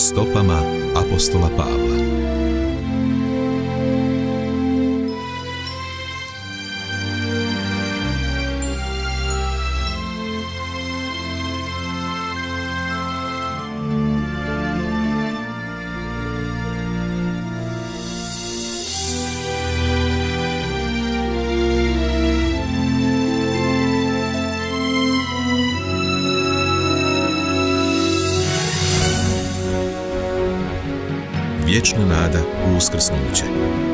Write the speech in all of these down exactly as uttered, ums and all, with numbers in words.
Stopama apostola Pavla. Vječna nada u uskrsnuće.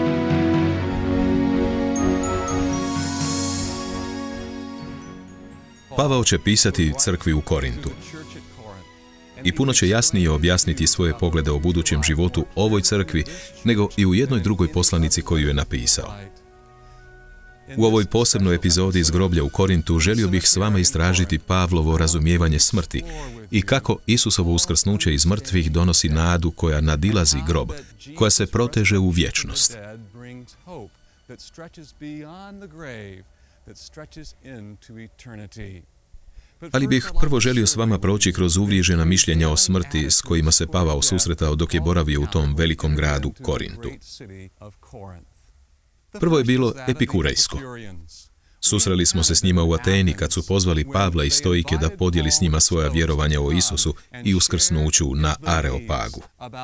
Pavao će pisati crkvi u Korintu i puno će jasnije objasniti svoje poglede o budućem životu ovoj crkvi nego i u jednoj drugoj poslanici koju je napisao. U ovoj posebnoj epizodi iz groblja u Korintu želio bih s vama istražiti Pavlovo razumijevanje smrti i kako Isusovo uskrsnuće iz mrtvih donosi nadu koja nadilazi grob, koja se proteže u vječnost. Ali bih prvo želio s vama proći kroz uvriježena mišljenja o smrti s kojima se Pavao susretao dok je boravio u tom velikom gradu Korintu. Prvo je bilo epikurejsko. Susreli smo se s njima u Ateni kad su pozvali Pavla i Stoike da podijeli s njima svoja vjerovanja o Isusu i uskrsnuću na Areopagu.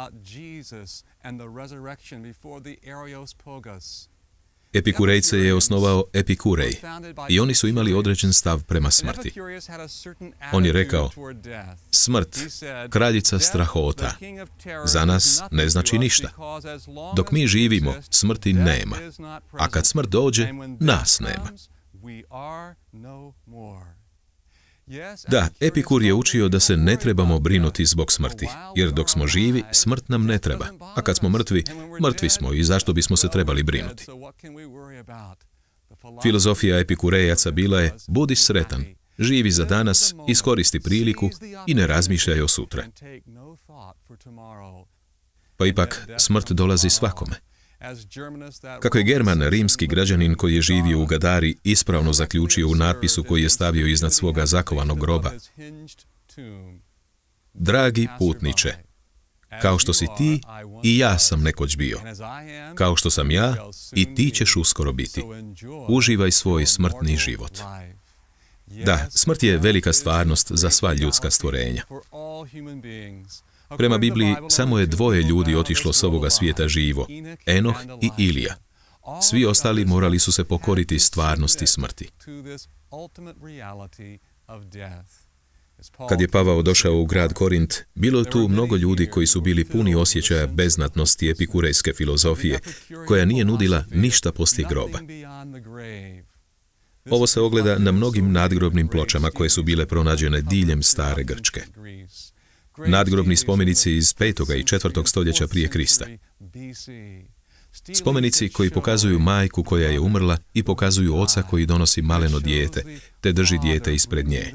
Epikurejce je osnovao Epikurej i oni su imali određen stav prema smrti. On je rekao, smrt, kraljica strahota, za nas ne znači ništa. Dok mi živimo, smrti nema, a kad smrt dođe, nas nema. Da, Epikur je učio da se ne trebamo brinuti zbog smrti, jer dok smo živi, smrt nam ne treba, a kad smo mrtvi, mrtvi smo i zašto bismo se trebali brinuti. Filozofija Epikurejaca bila je, budi sretan, živi za danas, iskoristi priliku i ne razmišljaj o sutra. Pa ipak, smrt dolazi svakome. Kako je German, rimski građanin koji je živio u Gadari, ispravno zaključio u natpisu koji je stavio iznad svoga zakovanog groba: dragi putniče, kao što si ti, i ja sam nekoć bio. Kao što sam ja, i ti ćeš uskoro biti. Uživaj svoj smrtni život. Da, smrt je velika stvarnost za sva ljudska stvorenja. Prema Bibliji, samo je dvoje ljudi otišlo s ovoga svijeta živo, Enoh i Ilija. Svi ostali morali su se pokoriti stvarnosti smrti. Kad je Pavao došao u grad Korint, bilo je tu mnogo ljudi koji su bili puni osjećaja beznadnosti epikurejske filozofije, koja nije nudila ništa poslije groba. Ovo se ogleda na mnogim nadgrobnim pločama koje su bile pronađene diljem stare Grčke. Nadgrobni spomenici iz petog i četvrtog stoljeća prije Krista. Spomenici koji pokazuju majku koja je umrla i pokazuju oca koji donosi maleno dijete, te drži dijete ispred nje.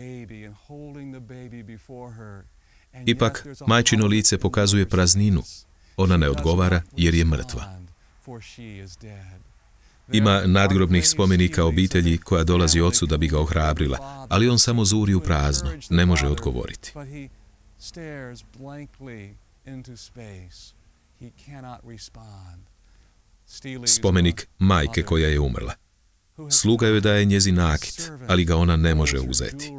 Ipak, majčino lice pokazuje prazninu. Ona ne odgovara jer je mrtva. Ima nadgrobnih spomenika obitelji koja dolazi ocu da bi ga ohrabrila, ali on samo zuri u prazno, ne može odgovoriti. Spomenik majke koja je umrla. Sluga joj daje njezin nakit, ali ga ona ne može uzeti.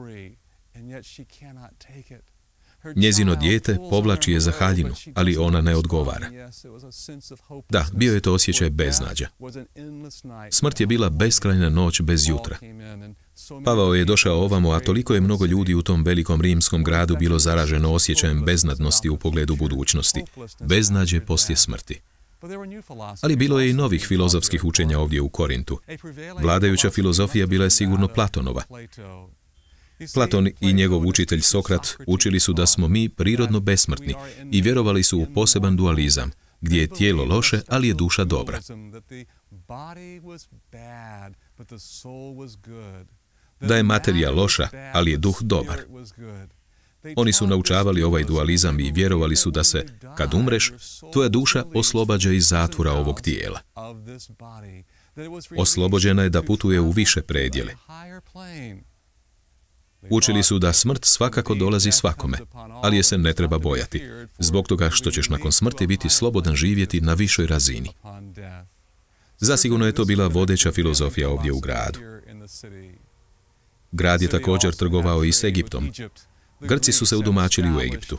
Njezino dijete povlači je za haljinu, ali ona ne odgovara. Da, bio je to osjećaj beznađa. Smrt je bila beskrajna noć bez jutra. Pavao je došao ovamo, a toliko je mnogo ljudi u tom velikom rimskom gradu bilo zaraženo osjećajem beznadnosti u pogledu budućnosti, beznađe poslije smrti. Ali bilo je i novih filozofskih učenja ovdje u Korintu. Vladajuća filozofija bila je sigurno Platonova. Platon i njegov učitelj Sokrat učili su da smo mi prirodno besmrtni i vjerovali su u poseban dualizam, gdje je tijelo loše, ali je duša dobra. Da je materija loša, ali je duh dobar. Oni su naučavali ovaj dualizam i vjerovali su da se, kad umreš, tvoja duša oslobađa iz zatvora ovog tijela. Oslobođena je da putuje u više predjele. Učili su da smrt svakako dolazi svakome, ali je se ne treba bojati, zbog toga što ćeš nakon smrti biti slobodan živjeti na višoj razini. Zasigurno je to bila vodeća filozofija ovdje u gradu. Grad je također trgovao i s Egiptom. Grci su se udomačili u Egiptu.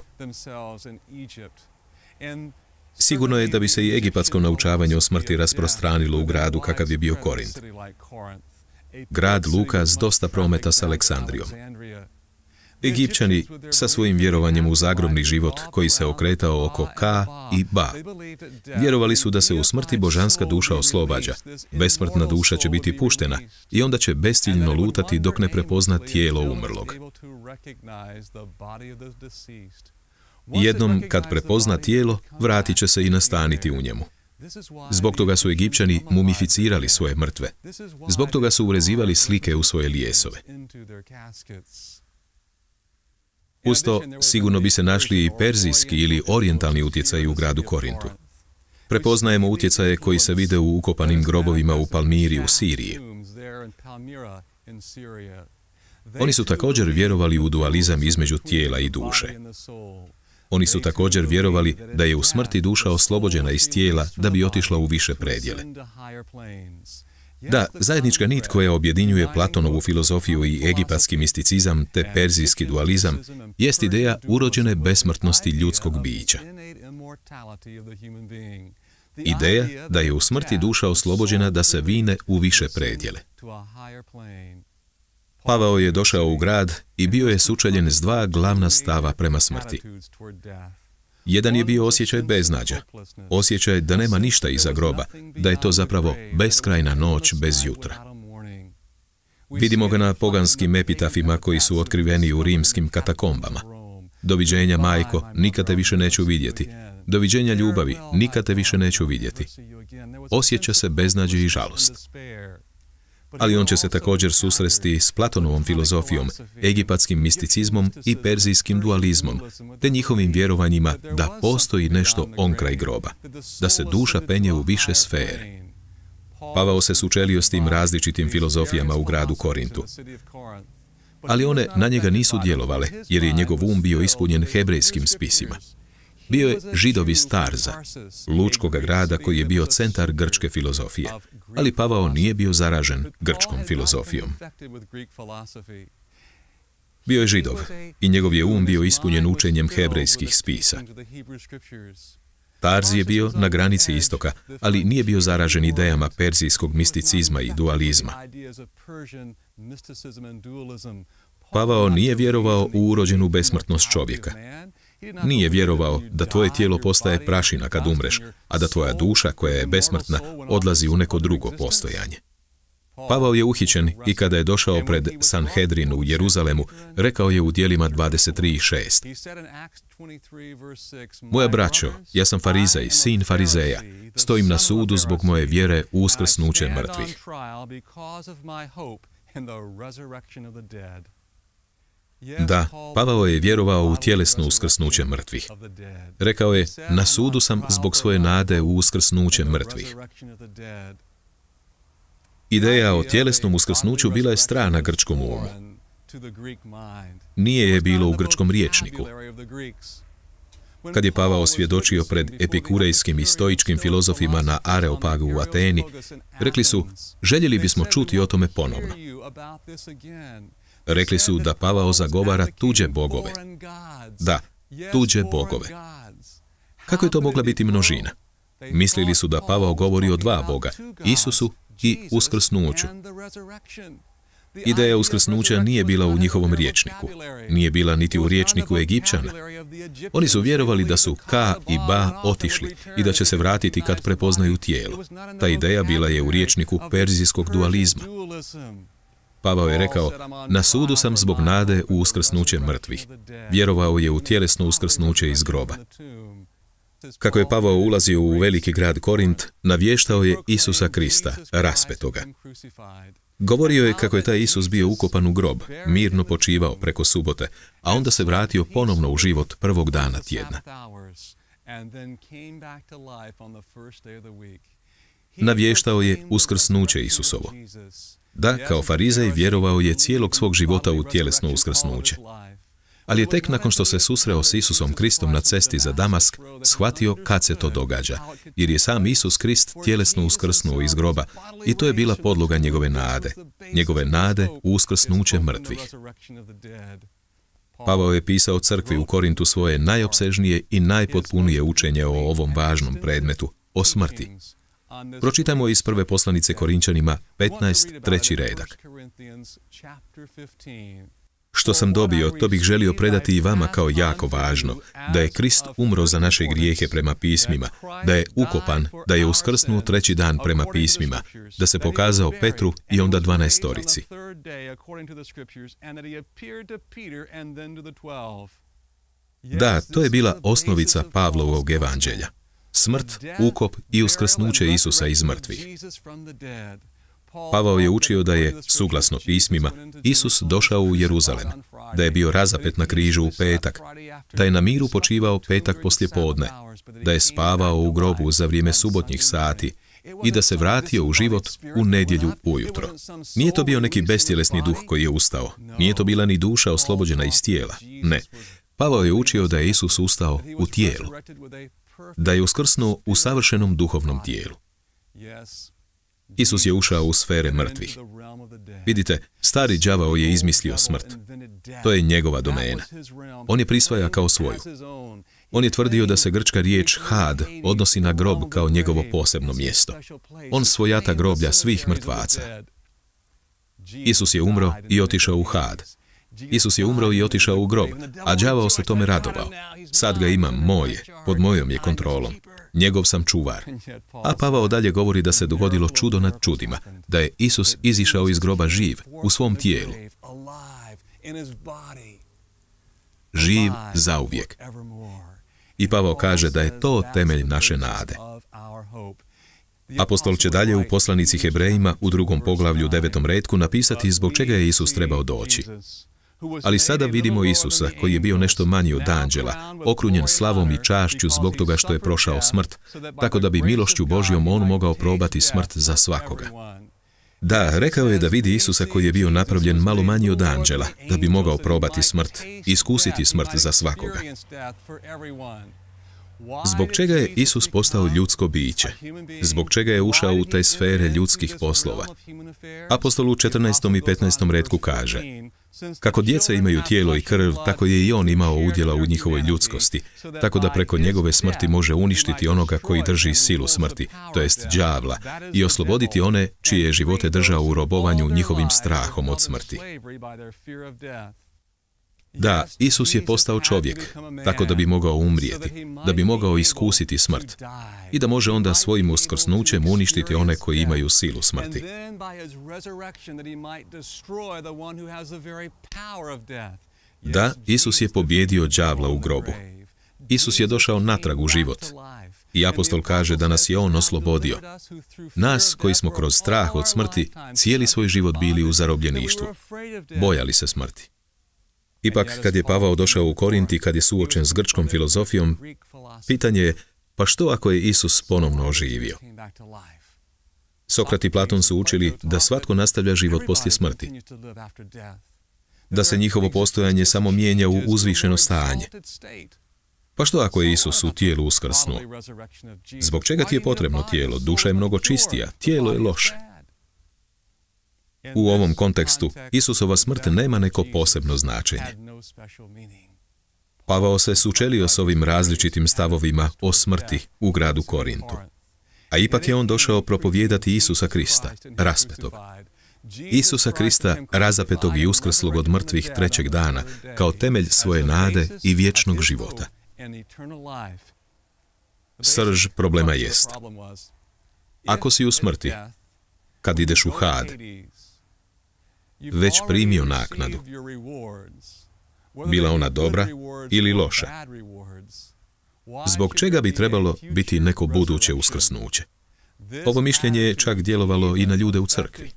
Sigurno je da bi se i egipatsko naučavanje o smrti rasprostranilo u gradu kakav je bio Korint. Grad luka s dosta prometa s Aleksandrijom. Egipćani sa svojim vjerovanjem u zagrobni život koji se okretao oko Ka i Ba. Vjerovali su da se u smrti božanska duša oslobađa, besmrtna duša će biti puštena i onda će bestiljno lutati dok ne prepozna tijelo umrlog. Jednom kad prepozna tijelo, vratit će se i nastaniti u njemu. Zbog toga su Egipćani mumificirali svoje mrtve. Zbog toga su urezivali slike u svoje lijesove. Uz to, sigurno bi se našli i perzijski ili orijentalni utjecaji u gradu Korintu. Prepoznajemo utjecaje koji se vide u ukopanim grobovima u Palmiri u Siriji. Oni su također vjerovali u dualizam između tijela i duše. Oni su također vjerovali da je u smrti duša oslobođena iz tijela da bi otišla u više predjele. Da, zajednička nit koja objedinjuje Platonovu filozofiju i egipatski misticizam te perzijski dualizam jest ideja urođene besmrtnosti ljudskog bića. Ideja da je u smrti duša oslobođena da se vine u više predjele. Pavao je došao u grad i bio je sučeljen s dva glavna stava prema smrti. Jedan je bio osjećaj beznađa, osjećaj da nema ništa iza groba, da je to zapravo beskrajna noć bez jutra. Vidimo ga na poganskim epitafima koji su otkriveni u rimskim katakombama. Doviđenja, majko, nikad te više neću vidjeti. Doviđenja ljubavi, nikad te više neću vidjeti. Osjeća se beznađe i žalost. Ali on će se također susresti s Platonovom filozofijom, egipatskim misticizmom i perzijskim dualizmom, te njihovim vjerovanjima da postoji nešto onkraj groba, da se duša penje u više sfere. Pavao se sučelio s tim različitim filozofijama u gradu Korintu. Ali one na njega nisu djelovale, jer je njegov um bio ispunjen hebrejskim spisima. Bio je Židov iz Tarza, lučkoga grada koji je bio centar grčke filozofije, ali Pavao nije bio zaražen grčkom filozofijom. Bio je Židov i njegov je um bio ispunjen učenjem hebrejskih spisa. Tarz je bio na granici istoka, ali nije bio zaražen idejama perzijskog misticizma i dualizma. Pavao nije vjerovao u urođenu besmrtnost čovjeka. Nije vjerovao da tvoje tijelo postaje prašina kad umreš, a da tvoja duša, koja je besmrtna, odlazi u neko drugo postojanje. Pavao je uhićen i kada je došao pred Sanhedrin u Jeruzalemu, rekao je u djelima dvadeset tri šest. Moja braćo, ja sam Farizej, sin Farizeja, stojim na sudu zbog moje vjere u uskrsnuće mrtvih. Da, Pavao je vjerovao u tjelesno uskrsnuće mrtvih. Rekao je, na sudu sam zbog svoje nade u uskrsnuće mrtvih. Ideja o tjelesnom uskrsnuću bila je strana grčkom umu. Nije je bilo u grčkom rječniku. Kad je Pavao svjedočio pred epikurejskim i stoičkim filozofima na Areopagu u Ateni, rekli su, željeli bismo čuti o tome ponovno. Rekli su da Pavao zagovara tuđe bogove. Da, tuđe bogove. Kako je to mogla biti množina? Mislili su da Pavao govori o dva boga, Isusu i uskrsnuću. Ideja uskrsnuća nije bila u njihovom rječniku. Nije bila niti u rječniku Egipćana. Oni su vjerovali da su Ka i Ba otišli i da će se vratiti kad prepoznaju tijelo. Ta ideja bila je u rječniku perzijskog dualizma. Pavao je rekao, na sudu sam zbog nade u uskrsnuće mrtvih. Vjerovao je u tjelesno uskrsnuće iz groba. Kako je Pavao ulazio u veliki grad Korint, navještao je Isusa Krista, raspetoga. Govorio je kako je taj Isus bio ukopan u grob, mirno počivao preko subote, a onda se vratio ponovno u život prvog dana tjedna. Navještao je uskrsnuće Isusovo. Da, kao farizej vjerovao je cijelog svog života u tjelesno uskrsnuće. Ali je tek nakon što se susreo s Isusom Kristom na cesti za Damask, shvatio kad se to događa, jer je sam Isus Krist tjelesno uskrsnuo iz groba i to je bila podloga njegove nade, njegove nade u uskrsnuće mrtvih. Pavao je pisao crkvi u Korintu svoje najopsežnije i najpotpunije učenje o ovom važnom predmetu, o smrti. Pročitajmo iz prve poslanice Korinčanima petnaest, treći redak. Što sam dobio, to bih želio predati i vama kao jako važno, da je Krist umro za naše grijehe prema pismima, da je ukopan, da je uskrsnuo treći dan prema pismima, da se pokazao Petru i onda dvanaestorici. Da, to je bila osnovica Pavlovog evanđelja. Smrt, ukop i uskrsnuće Isusa iz mrtvih. Pavao je učio da je, suglasno pismima, Isus došao u Jeruzalem, da je bio razapet na križu u petak, da je na miru počivao petak poslijepodne, da je spavao u grobu za vrijeme subotnjih sati i da se vratio u život u nedjelju ujutro. Nije to bio neki bestjelesni duh koji je ustao, nije to bila ni duša oslobođena iz tijela, ne. Pavao je učio da je Isus ustao u tijelu, da je uskrsnuo u savršenom duhovnom tijelu. Isus je ušao u sfere mrtvih. Vidite, stari đavao je izmislio smrt. To je njegova domena. On je prisvaja kao svoju. On je tvrdio da se grčka riječ had odnosi na grob kao njegovo posebno mjesto. On svojata groblja svih mrtvaca. Isus je umro i otišao u had. Isus je umro i otišao u grob, a đavao se tome radovao. Sad ga imam, moje, pod mojom je kontrolom. Njegov sam čuvar. A Pavao dalje govori da se dogodilo čudo nad čudima, da je Isus izišao iz groba živ, u svom tijelu. Živ zauvijek. I Pavao kaže da je to temelj naše nade. Apostol će dalje u poslanici Hebrejima u drugom poglavlju devetom retku napisati zbog čega je Isus trebao doći. Ali sada vidimo Isusa, koji je bio nešto manji od anđela, okrunjen slavom i čašću zbog toga što je prošao smrt, tako da bi milošću Božjom on mogao probati smrt za svakoga. Da, rekao je da vidi Isusa koji je bio napravljen malo manji od anđela, da bi mogao probati smrt, iskusiti smrt za svakoga. Zbog čega je Isus postao ljudsko biće? Zbog čega je ušao u te sfere ljudskih poslova? Apostol u četrnaestom i petnaestom retku kaže: kako djeca imaju tijelo i krv, tako je i on imao udjela u njihovoj ljudskosti, tako da preko njegove smrti može uništiti onoga koji drži silu smrti, to jest đavla, i osloboditi one čije je živote držao u robovanju njihovim strahom od smrti. Da, Isus je postao čovjek, tako da bi mogao umrijeti, da bi mogao iskusiti smrt i da može onda svojim uskrsnućem uništiti one koji imaju silu smrti. Da, Isus je pobijedio đavla u grobu. Isus je došao natrag u život. I apostol kaže da nas je on oslobodio. Nas koji smo kroz strah od smrti cijeli svoj život bili u zarobljeništvu. Bojali se smrti. Ipak, kad je Pavao došao u Korint i kad je suočen s grčkom filozofijom, pitanje je, pa što ako je Isus ponovno oživio? Sokrat i Platon su učili da svatko nastavlja život poslije smrti, da se njihovo postojanje samo mijenja u uzvišeno stanje. Pa što ako je Isus u tijelu uskrsnuo? Zbog čega ti je potrebno tijelo? Duša je mnogo čistija, tijelo je loše. U ovom kontekstu, Isusova smrt nema neko posebno značenje. Pavao se sučelio s ovim različitim stavovima o smrti u gradu Korintu. A ipak je on došao propovijedati Isusa Krista, raspetog. Isusa Krista, razapetog i uskrslog od mrtvih trećeg dana, kao temelj svoje nade i vječnog života. Srž problema jest: ako si u smrti, kad ideš u had, već primio naknadu, bila ona dobra ili loša. Zbog čega bi trebalo biti neko buduće uskrsnuće? Ovo mišljenje je čak djelovalo i na ljude u crkvi.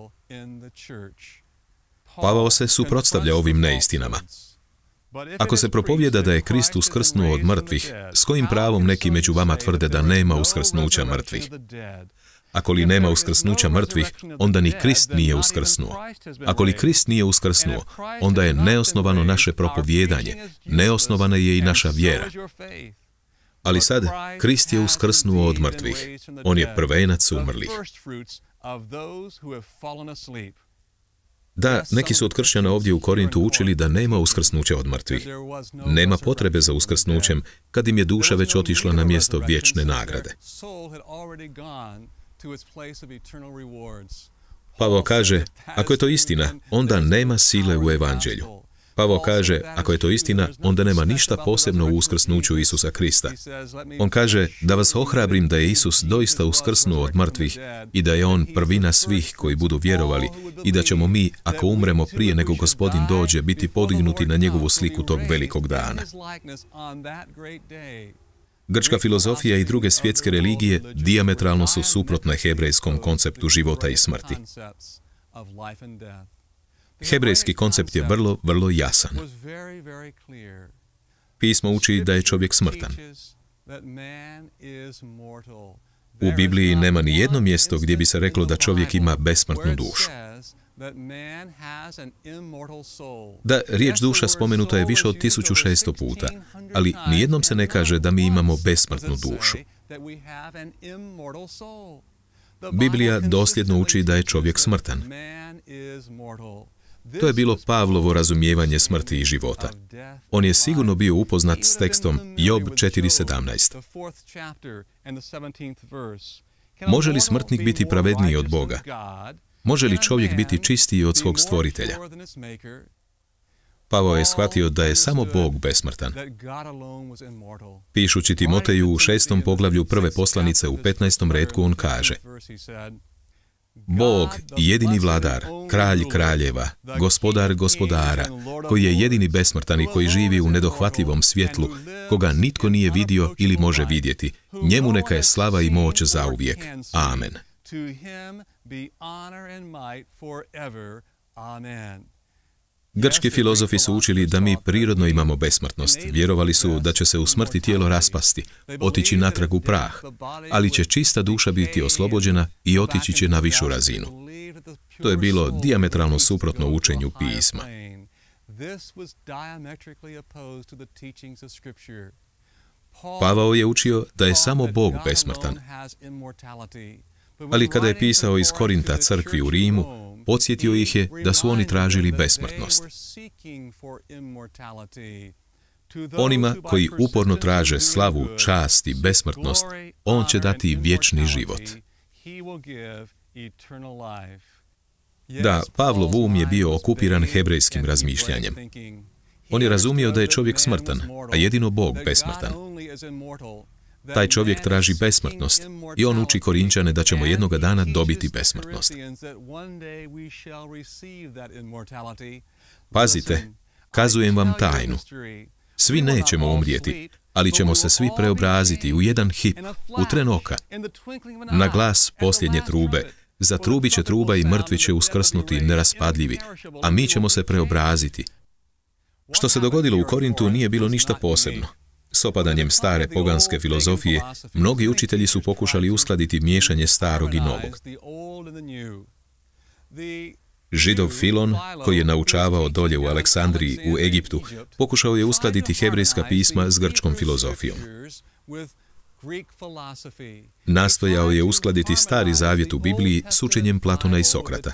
Pavao se suprotstavlja ovim neistinama. Ako se propovijeda da je Krist uskrsnuo od mrtvih, s kojim pravom neki među vama tvrde da nema uskrsnuća mrtvih? Ako li nema uskrsnuća mrtvih, onda ni Krist nije uskrsnuo. Ako li Krist nije uskrsnuo, onda je neosnovano naše propovijedanje, neosnovana je i naša vjera. Ali sad, Krist je uskrsnuo od mrtvih. On je prvenac umrlih. Da, neki su od kršćana ovdje u Korintu učili da nema uskrsnuća od mrtvih. Nema potrebe za uskrsnućem kad im je duša već otišla na mjesto vječne nagrade. Pavao kaže, ako je to istina, onda nema sile u evanđelju. Pavao kaže, ako je to istina, onda nema ništa posebno u uskrsnuću Isusa Krista. On kaže, da vas ohrabrim da je Isus doista uskrsnuo od mrtvih i da je On prvina svih koji budu vjerovali i da ćemo mi, ako umremo prije nego Gospodin dođe, biti podignuti na njegovu sliku tog velikog dana. Grčka filozofija i druge svjetske religije dijametralno su suprotne hebrejskom konceptu života i smrti. Hebrejski koncept je vrlo, vrlo jasan. Pismo uči da je čovjek smrtan. U Bibliji nema ni jedno mjesto gdje bi se reklo da čovjek ima besmrtnu dušu. Da, riječ duša spomenuta je više od tisuću šesto puta, ali nijednom se ne kaže da mi imamo besmrtnu dušu. Biblija dosljedno uči da je čovjek smrtan. To je bilo Pavlovo razumijevanje smrti i života. On je sigurno bio upoznat s tekstom Job četiri sedamnaest. Može li smrtnik biti pravedniji od Boga? Može li čovjek biti čistiji od svog stvoritelja? Pavao je shvatio da je samo Bog besmrtan. Pišući Timoteju u šestom poglavlju prve poslanice u petnaestom retku on kaže: Bog, jedini vladar, kralj kraljeva, gospodar gospodara, koji je jedini besmrtan i koji živi u nedohvatljivom svjetlu, koga nitko nije vidio ili može vidjeti, njemu neka je slava i moć zauvijek. Amen. Grčki filozofi su učili da mi prirodno imamo besmrtnost. Vjerovali su da će se u smrti tijelo raspasti, otići natrag u prah, ali će čista duša biti oslobođena i otići će na višu razinu. To je bilo dijametralno suprotno učenju pisma. Pavao je učio da je samo Bog besmrtan. Ali kada je pisao iz Korinta crkvi u Rimu, podsjetio ih je da su oni tražili besmrtnost. Onima koji uporno traže slavu, čast i besmrtnost, on će dati vječni život. Da, Pavlov um je bio okupiran hebrejskim razmišljanjem. On je razumio da je čovjek smrtan, a jedino Bog besmrtan. Taj čovjek traži besmrtnost i on uči Korinčane da ćemo jednoga dana dobiti besmrtnost. Pazite, kazujem vam tajnu. Svi nećemo umrijeti, ali ćemo se svi preobraziti u jedan hip, u tren oka. Na glas posljednje trube, zatrubit će truba i mrtvi će uskrsnuti neraspadljivi, a mi ćemo se preobraziti. Što se dogodilo u Korintu nije bilo ništa posebno. S opadanjem stare poganske filozofije, mnogi učitelji su pokušali uskladiti miješanje starog i novog. Židov Filon, koji je naučavao dolje u Aleksandriji u Egiptu, pokušao je uskladiti hebrejska pisma s grčkom filozofijom. Nastojao je uskladiti Stari zavjet u Bibliji s učenjem Platona i Sokrata.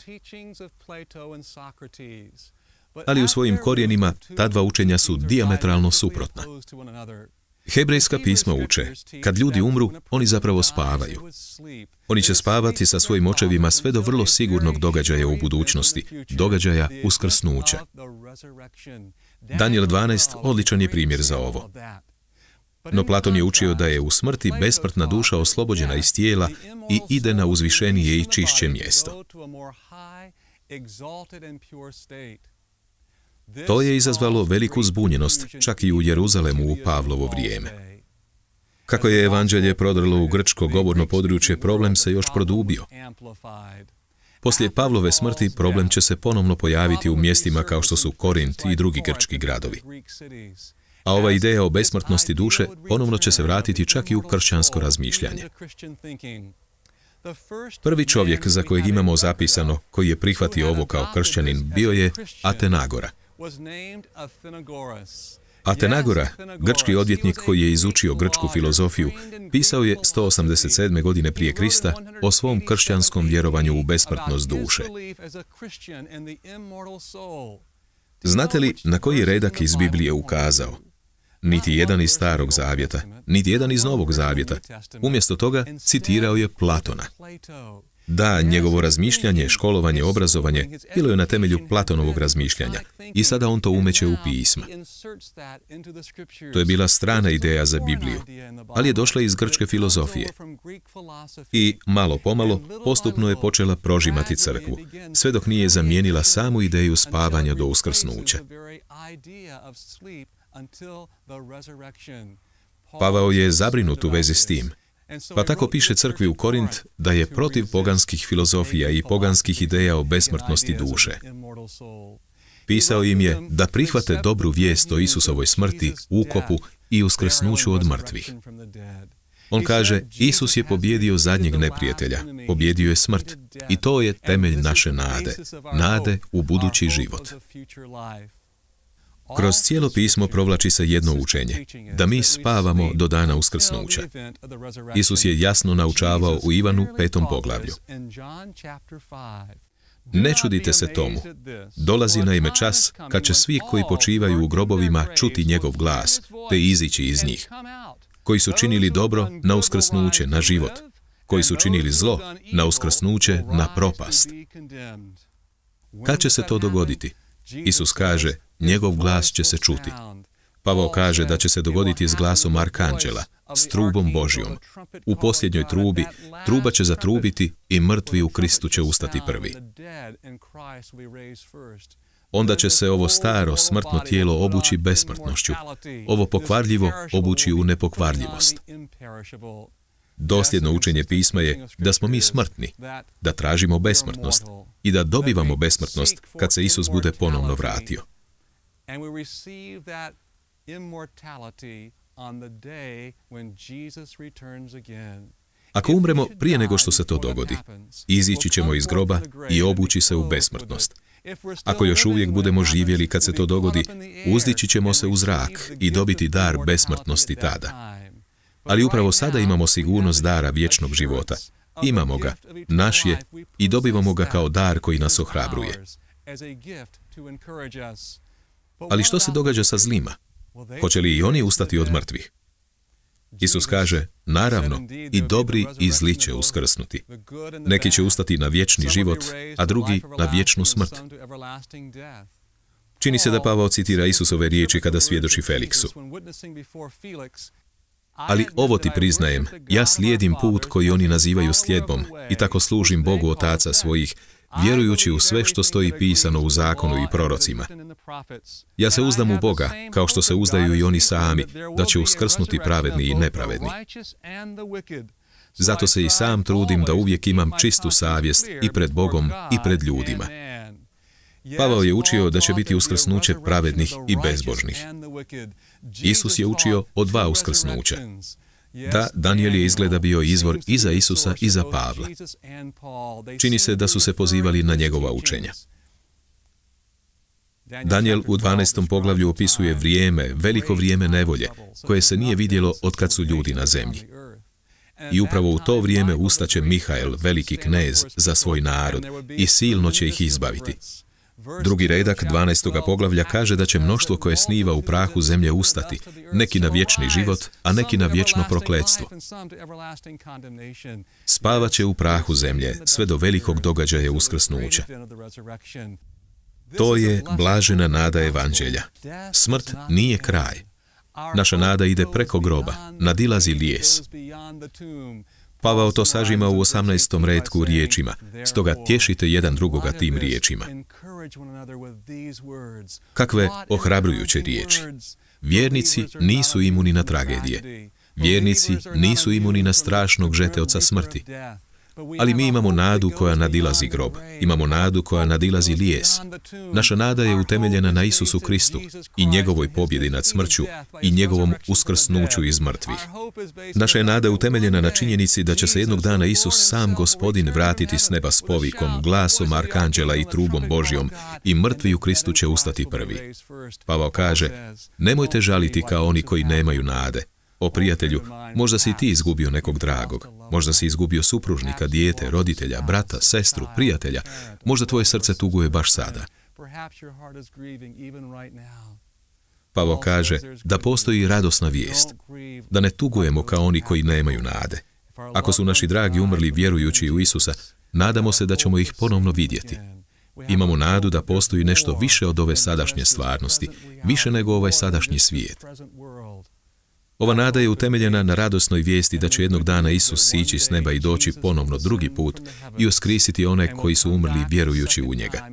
Ali u svojim korijenima ta dva učenja su dijametralno suprotna. Hebrejska pisma uče, kad ljudi umru, oni zapravo spavaju. Oni će spavati sa svojim očevima sve do vrlo sigurnog događaja u budućnosti, događaja uskrsnuća. Daniel dvanaest odličan je primjer za ovo. No Platon je učio da je u smrti besmrtna duša oslobođena iz tijela i ide na uzvišenije i čišće mjesto. To je izazvalo veliku zbunjenost, čak i u Jeruzalemu u Pavlovo vrijeme. Kako je evanđelje prodrlo u grčko govorno područje, problem se još produbio. Poslije Pavlove smrti problem će se ponovno pojaviti u mjestima kao što su Korint i drugi grčki gradovi. A ova ideja o besmrtnosti duše ponovno će se vratiti čak i u kršćansko razmišljanje. Prvi čovjek za kojeg imamo zapisano, koji je prihvatio ovo kao kršćanin, bio je Atenagora. Atenagora, grčki odvjetnik koji je izučio grčku filozofiju, pisao je sto osamdeset sedme. godine prije Krista o svom kršćanskom vjerovanju u besmrtnost duše. Znate li na koji redak iz Biblije ukazao? Niti jedan iz Starog zavjeta, niti jedan iz Novog zavjeta. Umjesto toga citirao je Platona. Da, njegovo razmišljanje, školovanje, obrazovanje bilo je na temelju Platonovog razmišljanja i sada on to umeće u pisma. To je bila strana ideja za Bibliju, ali je došla iz grčke filozofije. I malo pomalo postupno je počela prožimati crkvu, sve dok nije zamijenila samu ideju spavanja do uskrsnuća. Pavao je zabrinut u vezi s tim, pa tako piše crkvi u Korint da je protiv poganskih filozofija i poganskih ideja o besmrtnosti duše. Pisao im je da prihvate dobru vijest o Isusovoj smrti, ukopu i uskrsnuću od mrtvih. On kaže, Isus je pobjedio zadnjeg neprijatelja, pobjedio je smrt i to je temelj naše nade, nade u budući život. Kroz cijelo pismo provlači se jedno učenje, da mi spavamo do dana uskrsnuća. Isus je jasno naučavao u Ivanu petom poglavlju. Ne čudite se tomu. Dolazi naime čas kad će svi koji počivaju u grobovima čuti njegov glas, te izići iz njih. Koji su činili dobro na uskrsnuće, na život. Koji su činili zlo na uskrsnuće, na propast. Kad će se to dogoditi? Isus kaže, njegov glas će se čuti. Pavao kaže da će se dogoditi s glasom arkanđela, s trubom Božjom. U posljednjoj trubi, truba će zatrubiti i mrtvi u Kristu će ustati prvi. Onda će se ovo staro, smrtno tijelo obući besmrtnošću, ovo pokvarljivo obući u nepokvarljivost. Dosljedno učenje pisma je da smo mi smrtni, da tražimo besmrtnost i da dobivamo besmrtnost kad se Isus bude ponovno vratio. Ako umremo prije nego što se to dogodi, izići ćemo iz groba i obući se u besmrtnost. Ako još uvijek budemo živjeli kad se to dogodi, uzdići ćemo se u zrak i dobiti dar besmrtnosti tada. Ali upravo sada imamo sigurnost dara vječnog života. Imamo ga, naš je, i dobivamo ga kao dar koji nas ohrabruje. Ali što se događa sa zlima? Hoće li i oni ustati od mrtvih? Isus kaže, naravno, i dobri i zli će uskrsnuti. Neki će ustati na vječni život, a drugi na vječnu smrt. Čini se da Pavao citira Isusove riječi kada svjedoči Feliksu. Ali ovo ti priznajem, ja slijedim put koji oni nazivaju sljedbom i tako služim Bogu Otaca svojih, vjerujući u sve što stoji pisano u zakonu i prorocima. Ja se uzdam u Boga, kao što se uzdaju i oni sami, da će uskrsnuti pravedni i nepravedni. Zato se i sam trudim da uvijek imam čistu savjest i pred Bogom i pred ljudima. Pavao je učio da će biti uskrsnuće pravednih i bezbožnih. Isus je učio o dva uskrsnuća. Da, Danijel je izgleda bio izvor i za Isusa i za Pavla. Čini se da su se pozivali na njegova učenja. Danijel u dvanaestom poglavlju opisuje vrijeme, veliko vrijeme nevolje, koje se nije vidjelo otkad su ljudi na zemlji. I upravo u to vrijeme ustaće Mihael, veliki knez, za svoj narod i silno će ih izbaviti. Drugi redak dvanaestoga poglavlja kaže da će mnoštvo koje sniva u prahu zemlje ustati, neki na vječni život, a neki na vječno prokletstvo. Spavat će u prahu zemlje, sve do velikog događaja uskrsnuća. To je blažena nada evanđelja. Smrt nije kraj. Naša nada ide preko groba, nadilazi lijes. Pavao to sažima u osamnaestom retku riječima, stoga tješite jedan drugoga tim riječima. Kakve ohrabrujuće riječi. Vjernici nisu imuni na tragedije. Vjernici nisu imuni na strašnog žeteoca smrti. Ali mi imamo nadu koja nadilazi grob. Imamo nadu koja nadilazi lijes. Naša nada je utemeljena na Isusu Kristu i njegovoj pobjedi nad smrću i njegovom uskrsnuću iz mrtvih. Naša je nada utemeljena na činjenici da će se jednog dana Isus sam Gospodin vratiti s neba s povikom, glasom arkanđela i trubom Božjom i mrtvi u Kristu će ustati prvi. Pavao kaže, nemojte žaliti kao oni koji nemaju nade. O prijatelju, možda si ti izgubio nekog dragog, možda si izgubio supružnika, dijete, roditelja, brata, sestru, prijatelja, možda tvoje srce tuguje baš sada. Pavao kaže da postoji radosna vijest, da ne tugujemo kao oni koji nemaju nade. Ako su naši dragi umrli vjerujući u Isusa, nadamo se da ćemo ih ponovno vidjeti. Imamo nadu da postoji nešto više od ove sadašnje stvarnosti, više nego ovaj sadašnji svijet. Ova nada je utemeljena na radosnoj vijesti da će jednog dana Isus sići s neba i doći ponovno drugi put i uskrisiti one koji su umrli vjerujući u njega.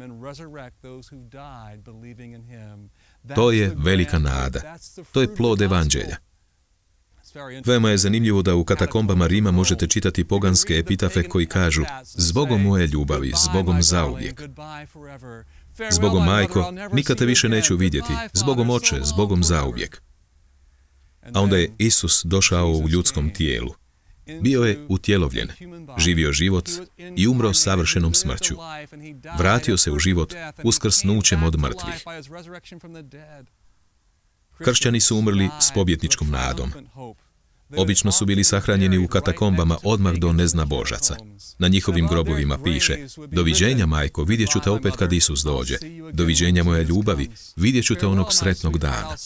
To je velika nada. To je plod evanđelja. Veoma je zanimljivo da u katakombama Rima možete čitati poganske epitafe koji kažu Zbogom moje ljubavi, zbogom zauvijek. Zbogom majko, nikad te više neću vidjeti. Zbogom oče, zbogom zauvijek. A onda je Isus došao u ljudskom tijelu. Bio je utjelovljen, živio život i umro savršenom smrću. Vratio se u život uskrsnućem od mrtvih. Kršćani su umrli s pobjedničkom nadom. Obično su bili sahranjeni u katakombama odmah do neznabožaca. Na njihovim grobovima piše Doviđenja, majko, vidjet ću te opet kad Isus dođe. Doviđenja, moja ljubavi, vidjet ću te onog sretnog dana.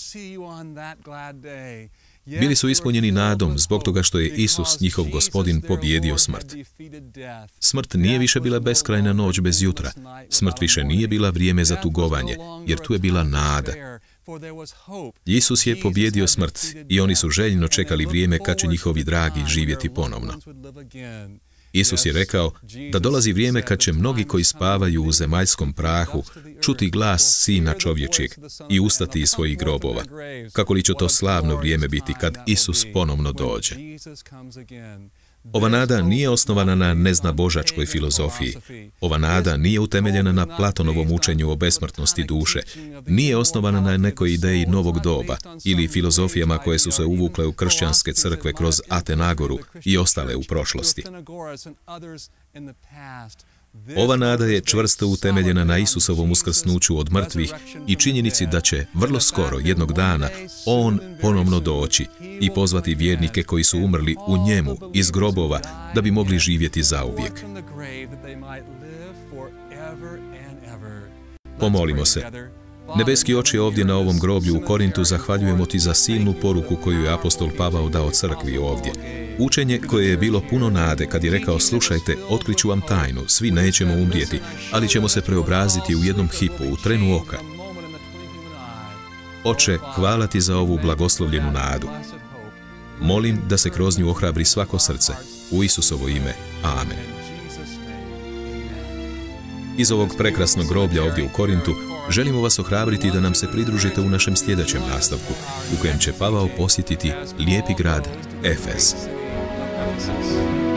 Bili su ispunjeni nadom zbog toga što je Isus, njihov Gospodin, pobjedio smrt. Smrt nije više bila beskrajna noć bez jutra. Smrt više nije bila vrijeme za tugovanje, jer tu je bila nada. Isus je pobjedio smrt i oni su željno čekali vrijeme kad će njihovi dragi živjeti ponovno. Isus je rekao da dolazi vrijeme kad će mnogi koji spavaju u zemaljskom prahu čuti glas Sina čovječijeg i ustati iz svojih grobova. Kako li će to slavno vrijeme biti kad Isus ponovno dođe? Ova nada nije osnovana na neznabožačkoj filozofiji. Ova nada nije utemeljena na Platonovom učenju o besmrtnosti duše. Nije osnovana na nekoj ideji novog doba ili filozofijama koje su se uvukle u kršćanske crkve kroz Atenagoru i ostale u prošlosti. Ova nada je čvrsto utemeljena na Isusovom uskrsnuću od mrtvih i činjenici da će vrlo skoro, jednog dana, On ponovno doći i pozvati vjernike koji su umrli u njemu iz grobova da bi mogli živjeti zauvijek. Pomolimo se. Nebeski Oče, ovdje na ovom groblju u Korintu zahvaljujemo Ti za silnu poruku koju je apostol Pavao dao crkvi ovdje. Učenje koje je bilo puno nade kad je rekao slušajte, otkriću vam tajnu, svi nećemo umrijeti, ali ćemo se preobraziti u jednom hipu, u trenu oka. Oče, hvala Ti za ovu blagoslovljenu nadu. Molim da se kroz nju ohrabri svako srce. U Isusovo ime. Amen. Iz ovog prekrasnog groblja ovdje u Korintu želimo vas ohrabriti da nam se pridružite u našem sljedećem nastavku, u kojem će Pavao posjetiti lijepi grad Efes.